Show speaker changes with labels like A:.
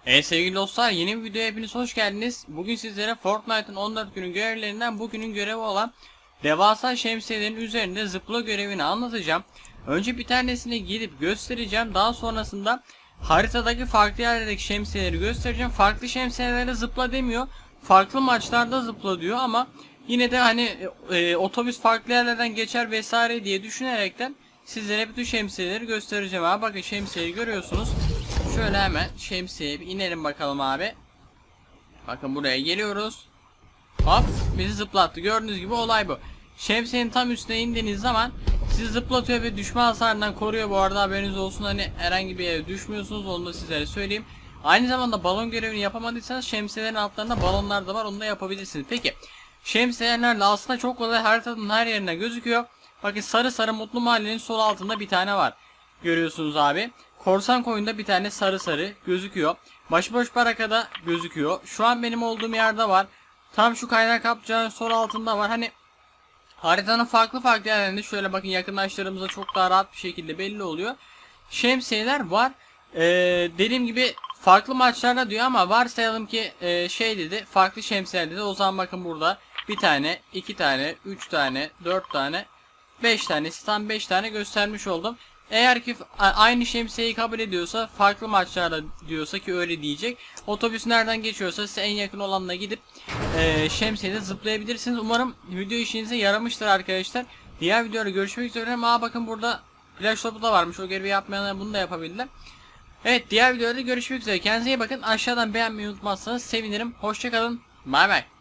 A: Sevgili dostlar, yeni bir videoya hepiniz hoş geldiniz. Bugün sizlere Fortnite'ın 14 günün görevlerinden bugünün görevi olan devasa şemsiyelerin üzerinde zıpla görevini anlatacağım. Önce bir tanesini gidip göstereceğim. Daha sonrasında haritadaki farklı yerlerdeki şemsiyeleri göstereceğim. Farklı şemsiyelere zıpla demiyor. Farklı maçlarda zıpla diyor ama yine de hani otobüs farklı yerlerden geçer vesaire diye düşünerekten sizlere bütün şemsiyeleri göstereceğim abi. Bakın şemsiyeyi görüyorsunuz. Şöyle hemen şemsiyeye bir inelim bakalım abi. Bakın buraya geliyoruz. Hop, bizi zıplattı. Gördüğünüz gibi olay bu. Şemsiyenin tam üstüne indiğiniz zaman sizi zıplatıyor ve düşme hasarından koruyor. Bu arada haberiniz olsun, hani herhangi bir yere düşmüyorsunuz, onu da sizlere söyleyeyim. Aynı zamanda balon görevini yapamadıysanız şemsiyelerin altlarında balonlar da var, onu da yapabilirsiniz. Peki şemsiyelerle aslında çok kolay, haritanın her yerine gözüküyor. Bakın sarı sarı Mutlu Mahallenin sol altında bir tane var. Görüyorsunuz abi. Korsan Koyun'da bir tane sarı sarı gözüküyor. Başıboş Baraka'da gözüküyor. Şu an benim olduğum yerde var. Tam şu kaynak kapçanın sol altında var. Hani haritanın farklı farklı yerlerinde şöyle bakın, yakınlaştığımızda çok daha rahat bir şekilde belli oluyor. Şemsiyeler var. Dediğim gibi farklı maçlarda diyor ama varsayalım ki şey dedi, farklı şemsiyeler dedi. O zaman bakın burada bir tane, iki tane, üç tane, dört tane, 5 tanesi, tam 5 tane göstermiş oldum. Eğer ki aynı şemsiyeyi kabul ediyorsa, farklı maçlarda diyorsa ki öyle diyecek. Otobüs nereden geçiyorsa size en yakın olanına gidip şemsiyede zıplayabilirsiniz. Umarım video işinize yaramıştır arkadaşlar. Diğer videoda görüşmek üzere. Ama bakın burada plaj topu da varmış. O görevi yapmayanlar bunu da yapabildiler. Evet, diğer videoda görüşmek üzere. Kendinize iyi bakın. Aşağıdan beğenmeyi unutmazsanız sevinirim. Hoşçakalın. Bay bay.